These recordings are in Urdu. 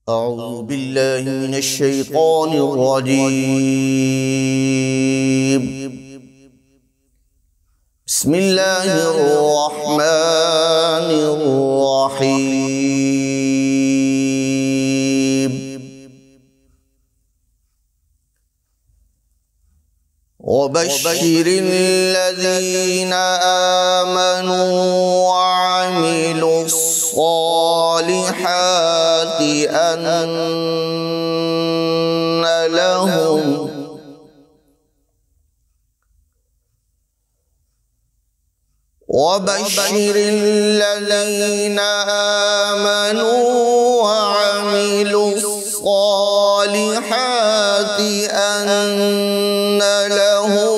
أعوذ بالله من الشيطان الرجيم. بسم الله الرحمن الرحيم. وبشر الذين آمنوا وعملوا الصالحات أن لهم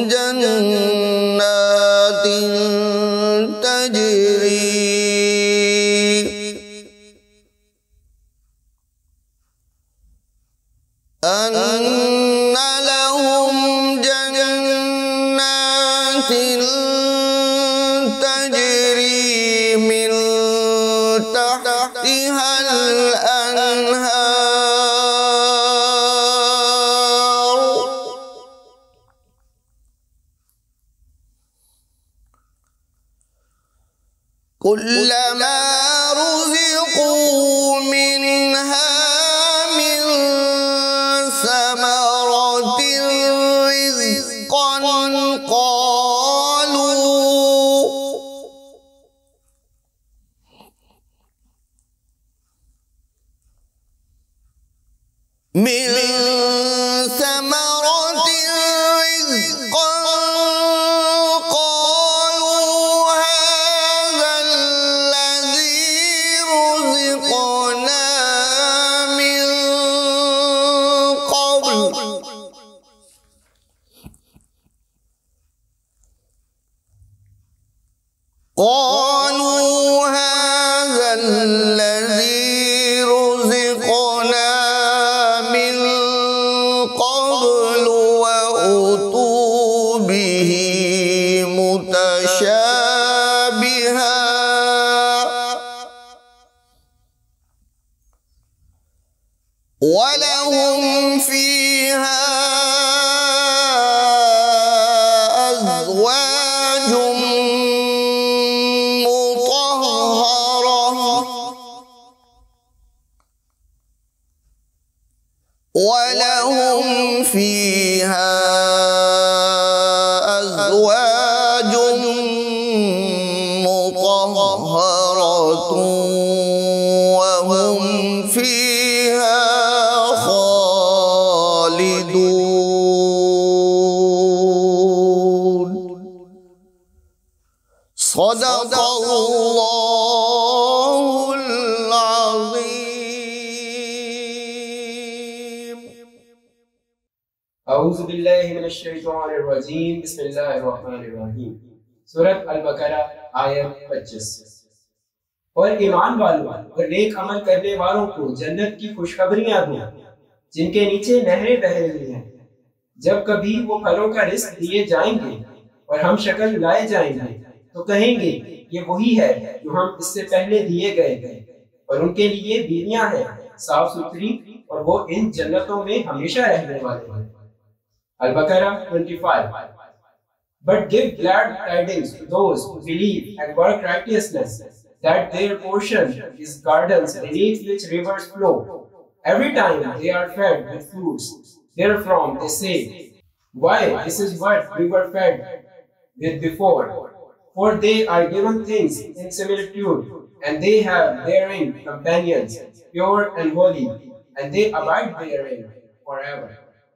جنات تجري من تحتها الأنهار كلما رزقوا منها من ثمرة رزقا قالوا هذا الذي رزقنا من قبل وأتوا به متشابها ولهم فيها أزواج مطهرة ولهم فيها أزواج مطهرة وهم فيها خالدون. صدق الله العظيم. أعوذ بالله من الشैतान الरजीम बिस्मिल्लाहिर्रहमानिर्रहीम। सूरत अल-बकरा आयत 25। और ईमान वालों और नेक अमल करने वालों को जन्नत की खुशखबरियां दूं जिनके नीचे नहरें बह रही हैं। जब कभी वो फलों का रिस्क दिए जाएंगे और हम शक्ल लाए जाएंगे तो कहेंगे ये वही है जो हम इससे पहले दिए गए थे, और उनके लिए बीवियां हैं साफ सुथरी और वो इन जन्नतों में हमेशा रहने वाले हैं। Al-Baqarah 25. But give glad tidings to those who believe and work righteousness, that their portion is gardens beneath which rivers flow. Every time they are fed with fruits therefrom, they say, why, this is what we were fed with before. For they are given things in similitude, and they have therein companions, pure and holy, and they abide therein forever.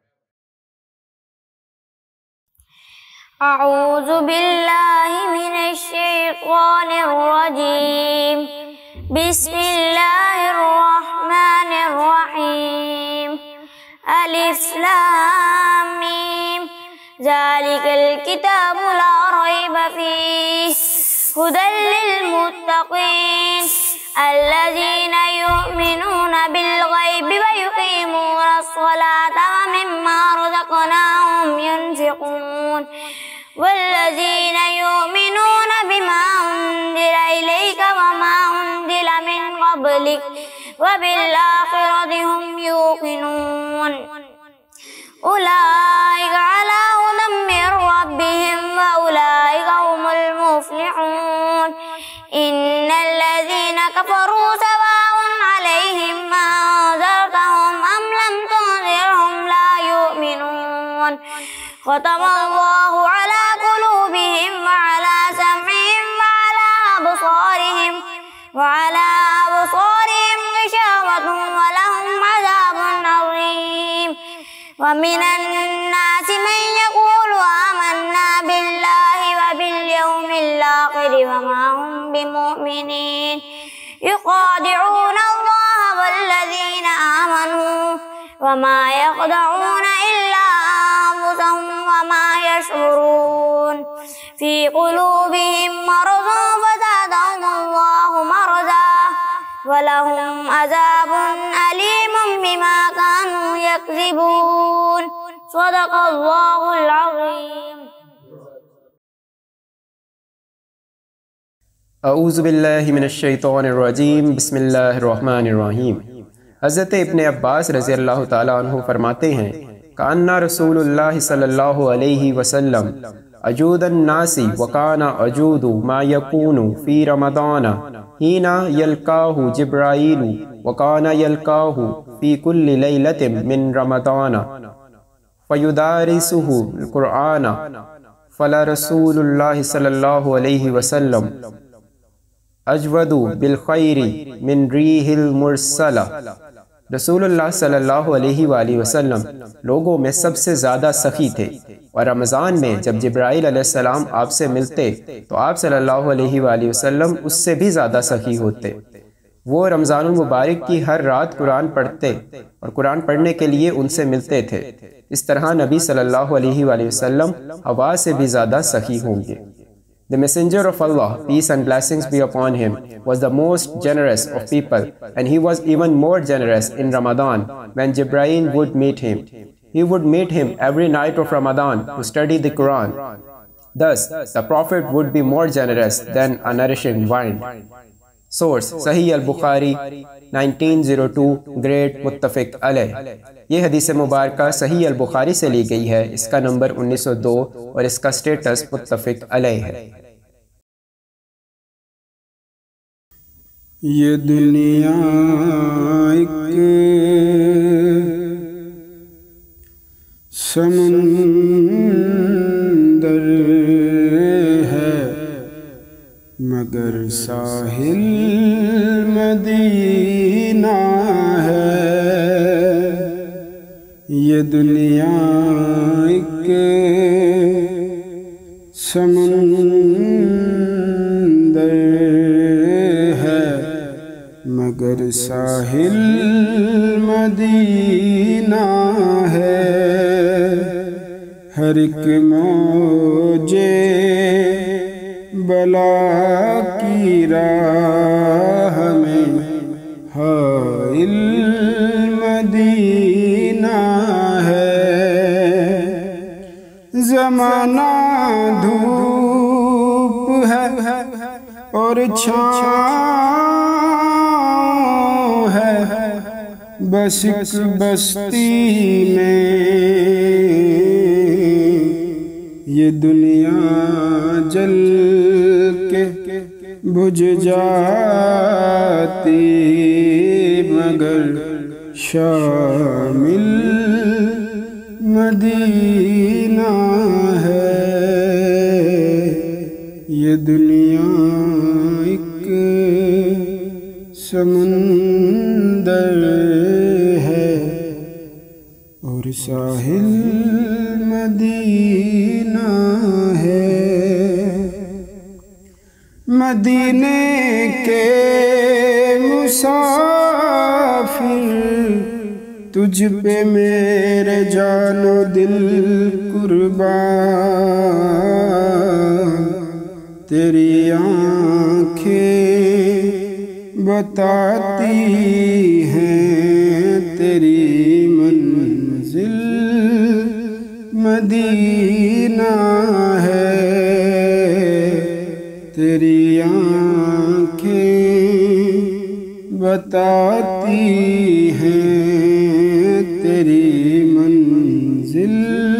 أعوذ بالله من الشيطان الرجيم. بسم الله الرحمن الرحيم. ألف لام ميم. ذلك الكتاب لا ريب فيه هدى للمتقين الذين يؤمنون بالغيب ويقيمون الصلاة ومما رزقناهم ينفقون والذين يؤمنون بما أنزل إليك وما أنزل من قبلك وبالآخرة هم يوقنون أولئك على هدى من ربهم وأولئك هم المفلحون إن الذين كفروا سواء عليهم أنذرتهم أم لم تنذرهم لا يؤمنون ختم الله على قلوبهم وعلى سمعهم وعلى أبصارهم غشاوة ولهم عذاب عظيم ومن الناس من يقول آمنا بالله وباليوم الآخر وما هم بمؤمنين يخادعون الله والذين آمنوا وما يخدعون إلا أنفسهم وما يشعرون في قلوبهم مرض فزادهم الله مرضا ولهم عذاب أليم بما كانوا يكذبون صدق الله العظيم. اعوذ باللہ من الشیطان الرجیم بسم اللہ الرحمن الرحیم۔ حضرت ابن عباس رضی اللہ تعالیٰ عنہ فرماتے ہیں کأن رسول اللہ صلی اللہ علیہ وسلم اجود الناس وکان اجود ما یکون فی رمضان حین یلقاہ جبرائیل وکان یلقاہ فی کل لیلۃ من رمضان فیدارسہ القرآن فلرسول اللہ صلی اللہ علیہ وسلم اجود بالخیر من ریح المرسلہ۔ رسول اللہ صلی اللہ علیہ وآلہ وسلم لوگوں میں سب سے زیادہ سخی تھے، اور رمضان میں جب جبرائیل علیہ السلام آپ سے ملتے تو آپ صلی اللہ علیہ وآلہ وسلم اس سے بھی زیادہ سخی ہوتے۔ وہ رمضان المبارک کی ہر رات قرآن پڑھتے اور قرآن پڑھنے کے لیے ان سے ملتے تھے۔ اس طرح نبی صلی اللہ علیہ وآلہ وسلم ہوا سے بھی زیادہ سخی ہوں گے۔ The messenger of Allah, peace and blessings be upon him, was the most generous of people, and he was even more generous in Ramadan when Jibreel would meet him. He would meet him every night of Ramadan to study the Quran. Thus, the Prophet would be more generous than a nourishing wine. Source: Sahih al-Bukhari 1902 Great Muttafiq Alayh۔ یہ حدیث مبارکہ صحیح البخاری سے لی گئی ہے، اس کا نمبر 1902 اور اس کا سٹیٹس متفق علیہ ہے۔ یہ دنیا ایک سمندر ہے مگر ساحل مدینہ ہے۔ یہ دنیا ایک سمندر ہے مگر ساحل مدینہ ہے۔ ہر ایک موج بلا کی راہ میں حائل مدینہ ہے۔ زمانہ دھوپ ہے اور چھاؤں ہے، بس ایک بستی میں یہ دنیا جل کے بجھ جاتی مگر شامل مدینہ ہے۔ یہ دنیا ایک سمندر ہے اور ساحل مدینہ ہے۔ مدینے کے مسافر تجھ پہ میرے جان و دل قربان، تیری آنکھیں بتاتی ہیں تیری منزل مدینہ ہے۔ تیری آنکھیں بتاتی ہیں تیری منزل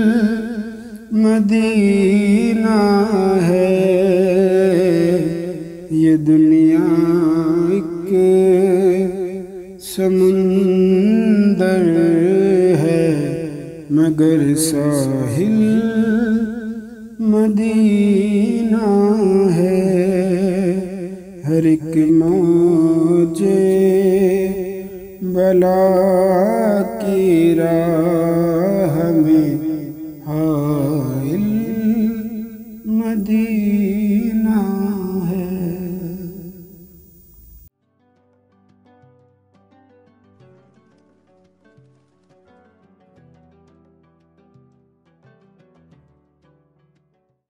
مدینہ ہے۔ یہ دنیا ایک سمندر ہے مگر ساحل مدینہ ہے۔ ہر ایک موج بلا کی راہ میں